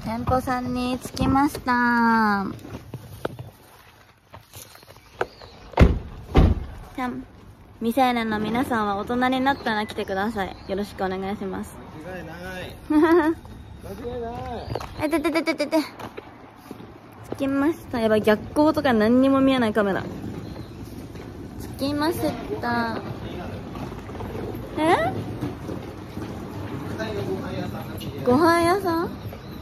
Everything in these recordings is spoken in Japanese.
店舗さんに着きました。未成年の皆さんは大人になったら来てください。よろしくお願いします。 間違いない間違いない。 て着きました。やばい、逆光とか何にも見えないカメラ。着きました。ご飯屋さん？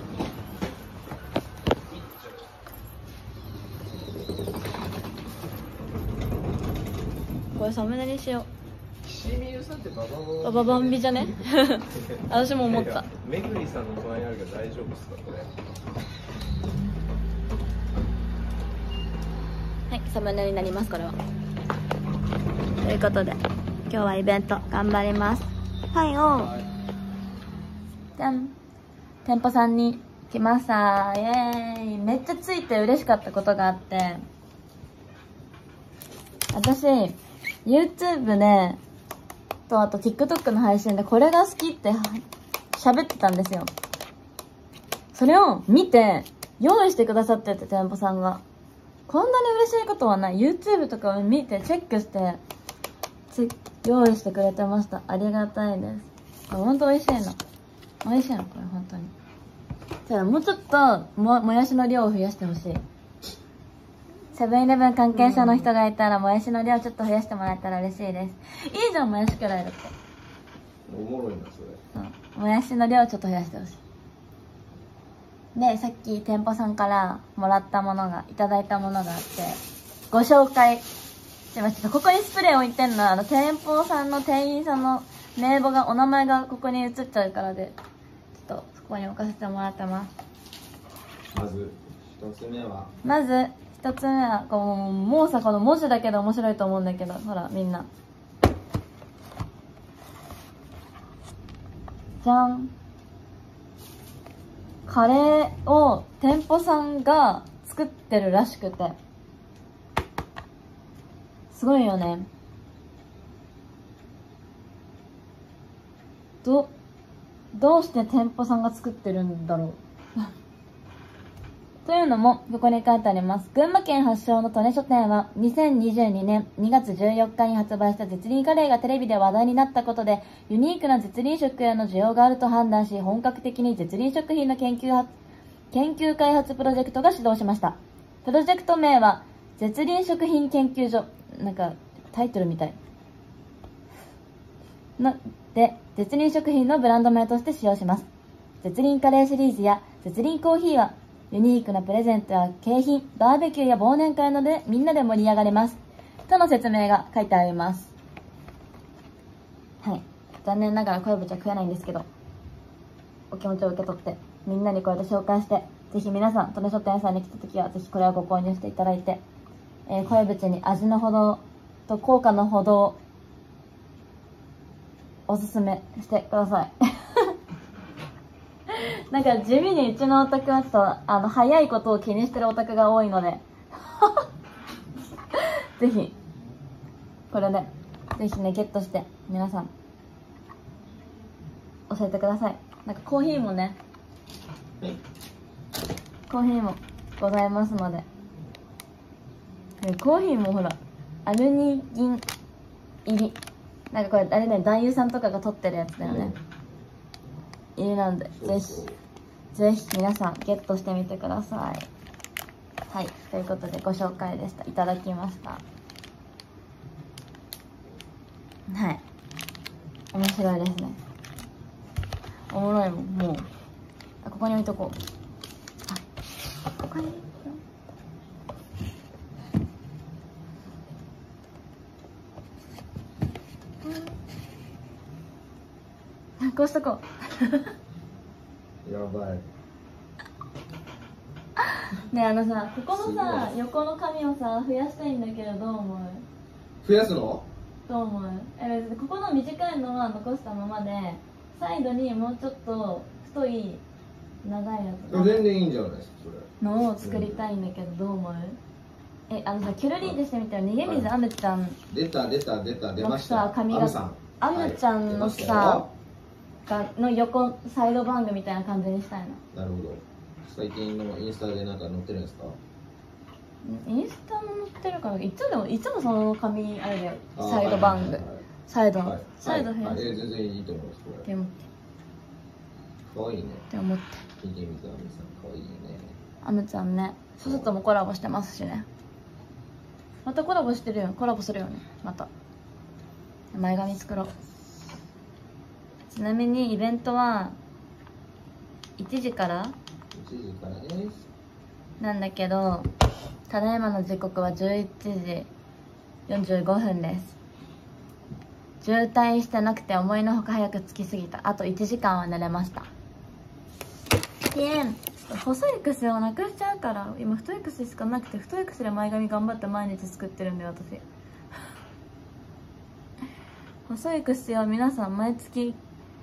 これサムネにしよう。バババンビじゃね？私も思った。 めぐりさんの隣にあるけど大丈夫ですかこれ？ はい、サムネになりますこれは。ということで今日はイベント頑張ります。店舗さんに来ました。イエーイ。めっちゃついて嬉しかったことがあって、私 YouTube であと TikTok の配信でこれが好きって喋ってたんですよ。それを見て用意してくださってて、店舗さんがこんなに嬉しいことはない。 YouTube とかを見てチェックして用意してくれてました。ありがたいです。ほんと美味しいの。美味しいのこれ本当に。ただもうちょっともやしの量を増やしてほしい。セブンイレブン関係者の人がいたらもやしの量ちょっと増やしてもらえたら嬉しいです。いいじゃん、もやしくらいだって。 おもろいなそれ。 もやしの量ちょっと増やしてほしい。で、さっき店舗さんからもらったものが、いただいたものがあってご紹介しました。ここにスプレー置いてんのは店舗さんの店員さんの名簿が、お名前がここに映っちゃうからで、ちょっとそこに置かせてもらってます。 まず一つ目はもうさ、この文字だけで面白いと思うんだけど、ほらみんなじゃん。カレーを店舗さんが作ってるらしくてすごいよね。どうして店舗さんが作ってるんだろうというのもここに書いてあります。群馬県発祥の利根書店は2022年2月14日に発売した絶倫カレーがテレビで話題になったことで、ユニークな絶倫食への需要があると判断し、本格的に絶倫食品の研究開発プロジェクトが始動しました。プロジェクト名は絶倫食品研究所、なんかタイトルみたいで、絶倫食品のブランド名として使用します。絶倫カレーシリーズや絶倫コーヒーはユニークなプレゼントや景品、バーベキューや忘年会などでみんなで盛り上がれますとの説明が書いてあります。はい、残念ながら小ぶちは食えないんですけど、お気持ちを受け取ってみんなにこうやって紹介して、ぜひ皆さん利根書店さんに来た時はぜひこれをご購入していただいて、小ぶちに味のほどと効果のほどをおすすめしてくださいなんか地味にうちのお宅はちょっと早いことを気にしてるお宅が多いのでぜひこれでぜひねゲットして皆さん教えてください。なんかコーヒーもね、コーヒーもございますので、コーヒーもほらアルニギン入り、なんかこれあれね、男優さんとかが撮ってるやつだよね、入りなんで、ぜひ皆さんゲットしてみてください。はい、ということでご紹介でした。いただきました。はい、面白いですね。おもろいもん。もうここに置いとこう。ここにこうしとこうやばいね。さ、ここのさ横の紙をさ増やしたいんだけど、どう思う？ 増やすの？ どう思う？ここの短いのは残したままで、サイドにもうちょっと太い長いやつ全然いいんじゃないですかそれのを作りたいんだけど、どう思う？さ、キュルリーでしてみたら逃げ水あむちゃん出ました。 髪があむちゃんのさの横サイドバングみたいな感じにしたいの。 なるほど。 最近のインスタでなんか載ってるんですか？ インスタも載ってるからいつもその髪あれだよ。サイドバング、サイドの、サイドヘア全然いいと思いますこれ。 って思ってかわいいね。 って思って見てみたあみさんかわいいね。 アムちゃんね、ソソともコラボしてますしね。またコラボしてるよ。コラボするよね。また前髪作ろう。ちなみにイベントは1時から 1時からですなんだけど、ただいまの時刻は11時45分です。渋滞してなくて思いのほか早く着きすぎた。あと1時間は寝れました。ピエン細い癖をなくしちゃうから、今太い癖しかなくて、太い癖で前髪頑張って毎日作ってるんで私細い癖を皆さん毎月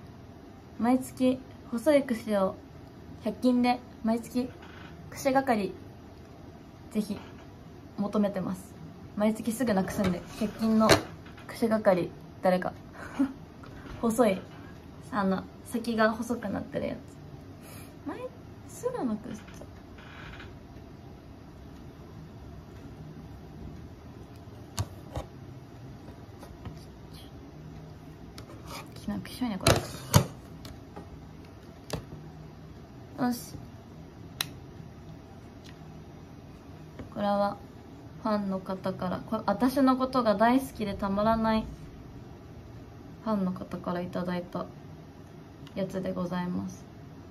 細い癖を100均で毎月癖係ぜひ求めてます。毎月すぐなくすんで、100均の癖係誰か細い先が細くなってるやつすぐなくしちゃう。きなくしょいねこれ。よし、これはファンの方から、私のことが大好きでたまらないファンの方からいただいたやつでございます。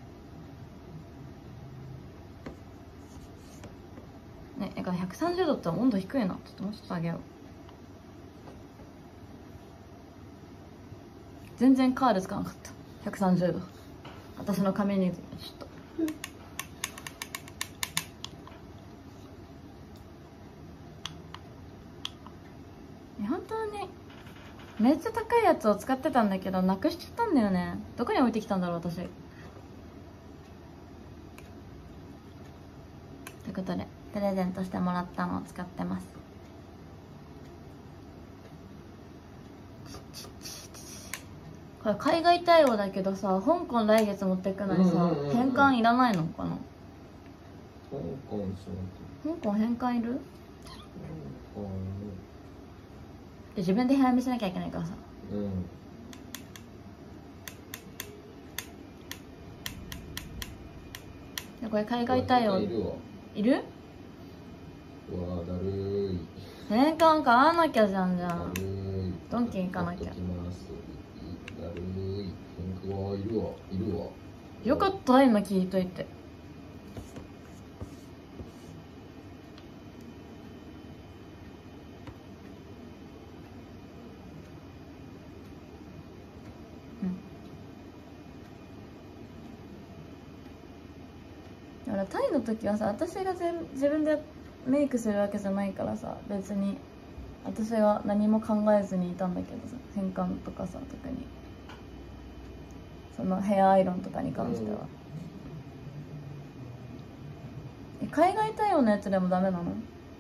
ね、だから130度って温度低いな。ちょっともうちょっと上げよう。全然カールつかなかった。130度私の髪にちょっと本当にめっちゃ高いやつを使ってたんだけどなくしちゃったんだよね。どこに置いてきたんだろう私。ということでプレゼントしてもらったのを使ってます。これ海外対応だけどさ、香港来月持ってくのにさ、返還いらないのかな。香港返還いる？で自分で早見しなきゃいけないからさ。これ海外対応いる？ うわだるい。 返還買わなきゃじゃん。ドンキ行かなきゃ。 だるい。変化はいるわ。 よかった今聞いといて。だからタイの時はさ、私が自分でメイクするわけじゃないからさ、別に私は何も考えずにいたんだけどさ、変換とかさ、特にそのヘアアイロンとかに関しては。海外対応のやつでもダメなの？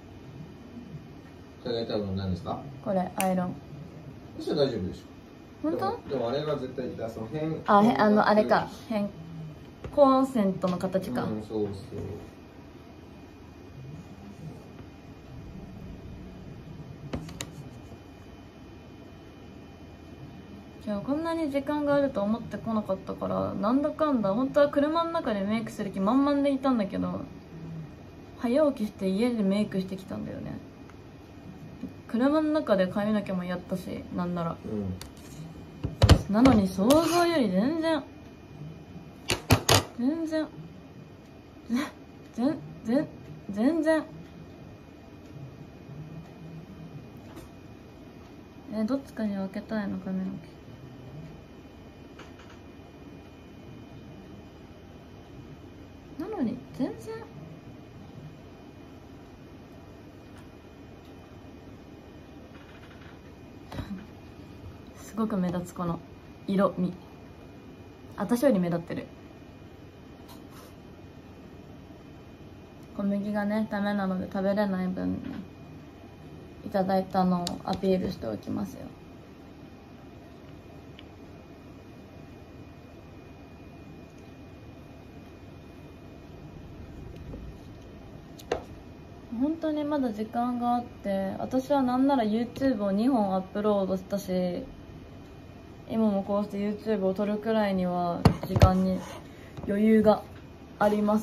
海外対応の何ですか？ これアイロン。 それ大丈夫でしょ。 本当？ でもあれが絶対だ、その変。 あれか、コンセントの形か。 そう。 いやこんなに時間があると思ってこなかったから、なんだかんだ本当は車の中でメイクする気満々でいたんだけど、早起きして家でメイクしてきたんだよね。車の中で髪の毛もやったし、なんなら、なのに想像より全然どっちかに分けたいの髪の毛なのに全然すごく目立つこの色味、私より目立ってる。小麦がねダメなので食べれない分ね、いただいたのをアピールしておきますよ。 本当にまだ時間があって、私はなんなら YouTube を2本アップロードしたし、今もこうして YouTube を撮るくらいには時間に余裕があります。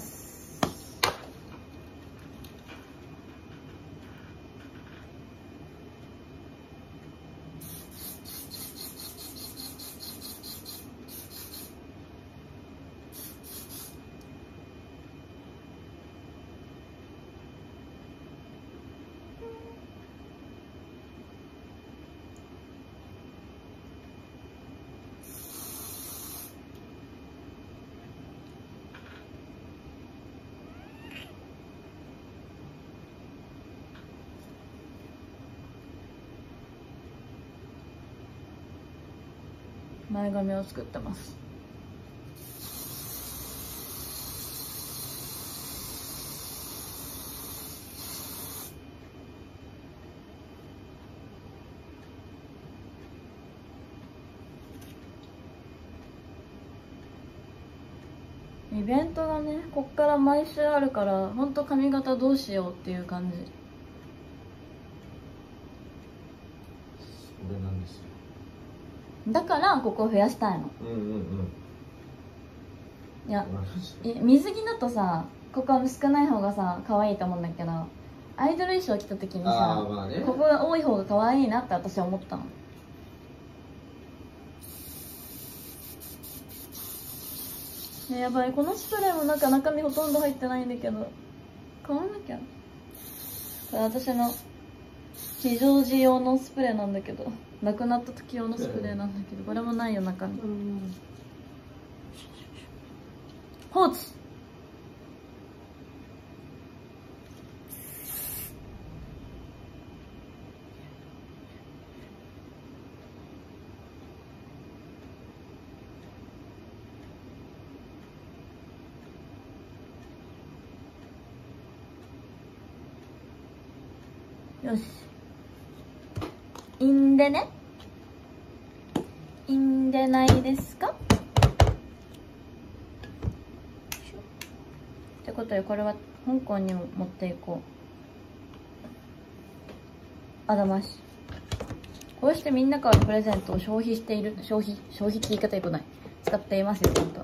前髪を作ってます。イベントがね、こっから毎週あるから、ほんと髪型どうしようっていう感じ。 それなんですよ。 だからここを増やしたいの。 うんうんうん。 いや、水着だとさ、ここは少ない方がさ可愛いと思うんだけど、アイドル衣装着た時にさ、 まあね、 ここが多い方が可愛いなって私は思ったの。ね、やばい、このスプレーもなんか中身ほとんど入ってないんだけど、買わなきゃ。これ私の非常時用のスプレーなんだけど、なくなった時用のスプレーなんだけど、これもないよ中身。放置。よし。いいんでね。いいんでないですか？ってことで、これは香港にも持っていこう。あだまし。こうしてみんなからプレゼントを消費している、消費って言い方よくない。使っていますよ、ちゃんと。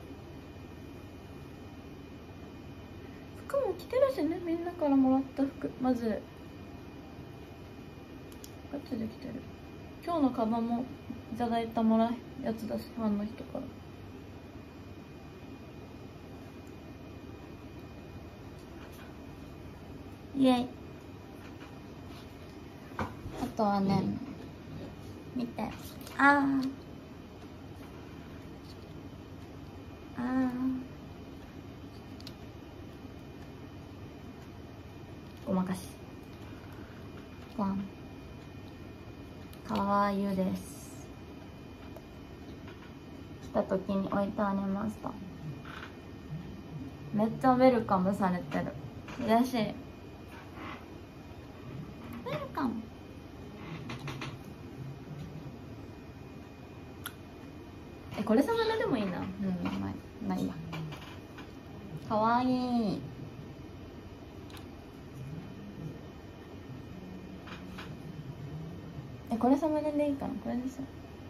服も着てるしね、みんなからもらった服。まず、ガチで着てる。今日のカバンもいただいたやつだし、ファンの人から。イエイ。あとはね、見て。あごまかし。ワン。かわゆです。来た時に置いてありました。めっちゃウェルカムされてる。嬉しい。ウェルカム。これサムネでもいいな。まあいいや。かわいい。これサムネでいいかな。これでさ。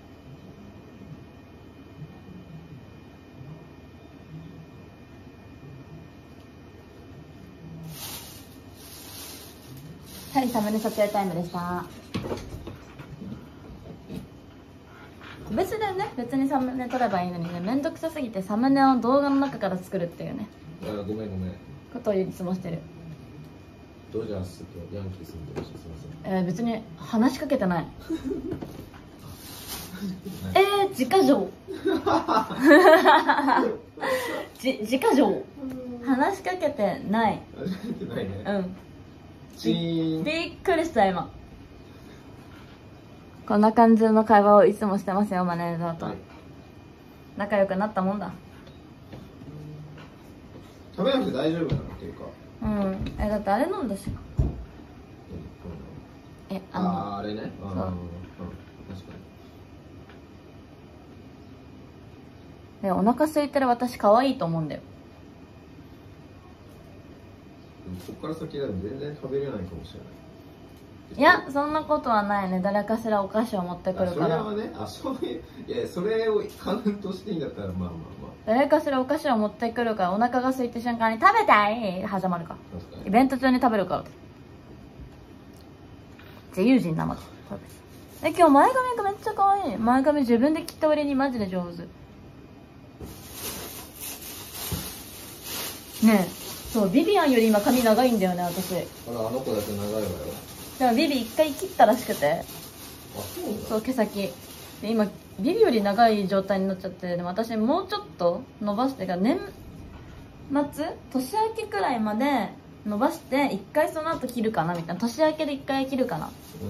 はい、サムネ撮影タイムでした。別でね、別にサムネ撮ればいいのにね、めんどくさすぎてサムネを動画の中から作るっていうね。 ごめん。 ことをいつもしてる。 ドジャースとヤンキース見てました。すみません。 別に話しかけてない。自家錠。自家錠。話しかけてない。 話しかけてないね。 うん。 チーン。 びっくりした今。こんな感じの会話をいつもしてますよ、マネージャーと。はい、仲良くなったもんだ。 食べなくて大丈夫なのっていうか。 うん。だってあれ飲んだし。 あれね。 そう。 確かに。お腹空いてる私可愛いと思うんだよ。 ここから先だと全然食べれないかもしれない。 いや、そんなことはないね。誰かしらお菓子を持ってくるから。 それはね、そういう、いや、それをカウントしていいんだったら、まあまあまあ。 誰かしらお菓子を持ってくるから、お腹が空いた瞬間に食べたい始まるか。 確かに。 イベント中に食べるから。自由人なので。今日前髪がめっちゃ可愛い。前髪自分で切った割にマジで上手。ねえ、そう、ビビアンより今髪長いんだよね、私。 あら、あの子だけ長いわよ。 でもビビ一回切ったらしくて。 あ、そうなんだ。 そう、毛先。で、今、ビビより長い状態になっちゃって、でも私もうちょっと伸ばしてから、年末年明けくらいまで伸ばして、一回その後切るかなみたいな。年明けで一回切るかな。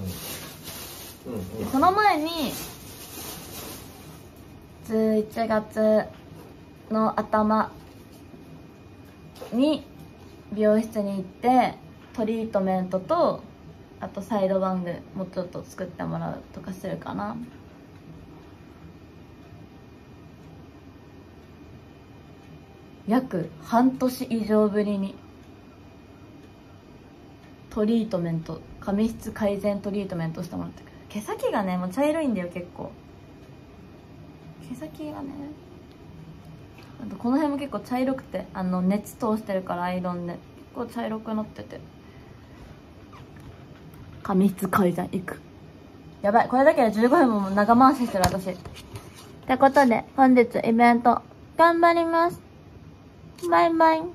その前に、11月の頭に美容室に行ってトリートメントとあとサイドバングもうちょっと作ってもらうとかするかな。約半年以上ぶりにトリートメント、髪質改善トリートメントしてもらってくる。毛先がねもう茶色いんだよ。結構毛先がね、あとこの辺も結構茶色くて、熱通してるからアイロンで結構茶色くなってて、髪質改善いく。やばい、これだけで15分も長回ししてる私。ってことで本日イベント頑張ります。バイバイ。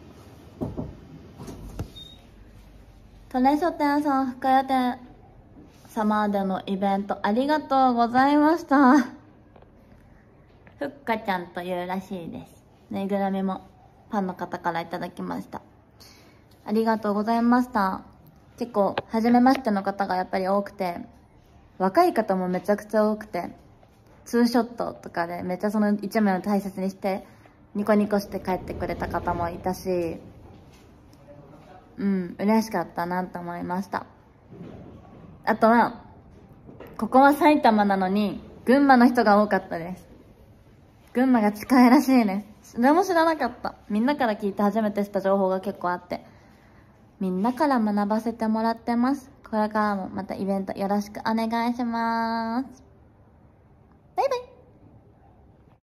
利根書店さん深谷店様でのイベントありがとうございました。ふっかちゃんというらしいです。ぬいぐるみもファンの方からいただきました。ありがとうございました。結構初めましての方がやっぱり多くて、若い方もめちゃくちゃ多くて、ツーショットとかでめっちゃその一枚を大切にしてニコニコして帰ってくれた方もいたし、嬉しかったなと思いました。あとはここは埼玉なのに群馬の人が多かったです。群馬が近いらしいです。それも知らなかった。みんなから聞いて初めて知った情報が結構あって、みんなから学ばせてもらってます。これからもまたイベントよろしくお願いします。バイバイ。